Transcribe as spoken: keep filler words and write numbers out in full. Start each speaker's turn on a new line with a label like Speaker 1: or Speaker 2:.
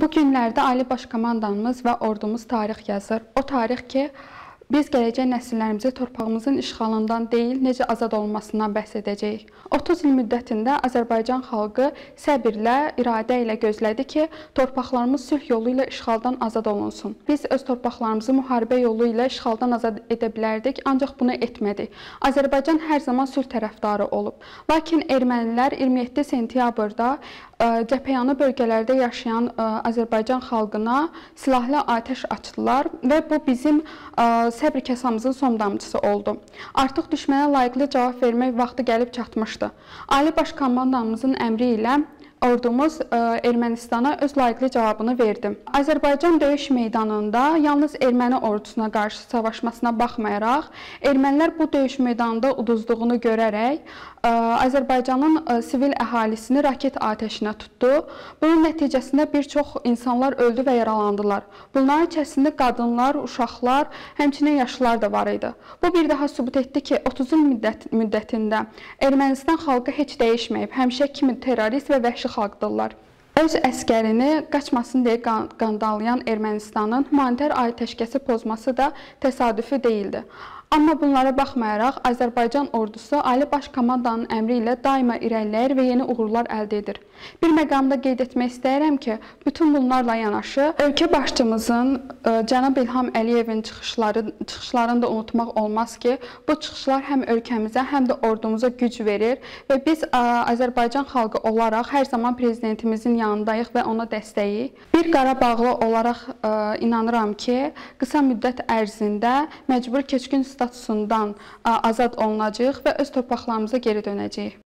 Speaker 1: Bu günlərdə Ali Baş Komandanımız və ordumuz tarix yazır. O tarix ki, biz gələcək nəsillərimizə torpağımızın işğalından deyil, necə azad olunmasından bəhs edəcəyik. otuz il müddətində Azərbaycan xalqı səbirlə, iradə ilə gözlədi ki, torpaqlarımız sülh yolu ilə işğaldan azad olunsun. Biz öz torpaqlarımızı müharibə yolu ilə işğaldan azad edə bilərdik, ancaq bunu etmədik. Azərbaycan hər zaman sülh tərəfdarı olub. Lakin ermənilər iyirmi yeddi sentyabrda cəbhəyanı bölgələrdə yaşayan Azərbaycan xalqına silahlı atəş açdılar və bu bizim səbr kasamızın son damcısı oldu. Artıq düşmənə layiqli cavab vermək vaxtı gəlib çatmışdı. Ali Baş Komandanımızın əmri ilə ordumuz Ermənistana öz layiqli cavabını verdi. Azərbaycan döyüş meydanında yalnız erməni ordusuna qarşı savaşmasına baxmayaraq, ermənilər bu döyüş meydanında uduzduğunu görərək Azərbaycanın sivil əhalisini raket atəşinə tutdu. Bunun nəticəsində bir çox insanlar öldü və yaralandılar. Bunların içərisində qadınlar, uşaqlar, həmçinin yaşlılar da var idi. Bu bir daha sübut etdi ki, otuz il müddət, müddətində Ermənistan xalqı heç dəyişməyib, həmişə kimi terrorist və vəhşi xalqdırlar. Öz əskərini qaçmasın deyə qandalayan Ermənistanın humanitar atəşkəsi pozması da təsadüfi deyildi. Amma bunlara baxmayaraq, Azərbaycan ordusu Ali Baş Komandanın əmri ilə daima irəliləyir və yeni uğurlar əldə edir. Bir məqamda qeyd etmək istəyirəm ki, bütün bunlarla yanaşı, ölkə başçımızın cənab İlham Əliyevin çıxışları, çıxışlarını da unutmaq olmaz ki, bu çıxışlar həm ölkəmizə, həm də ordumuza güc verir və biz Azərbaycan xalqı olaraq hər zaman prezidentimizin yanındayıq və ona dəstəyik. Bir Qarabağlı olaraq inanıram ki, qısa müddət ərzində məcbur keçkin statusundan azad olunacağıq və öz torpaqlarımıza geri dönəcəyik.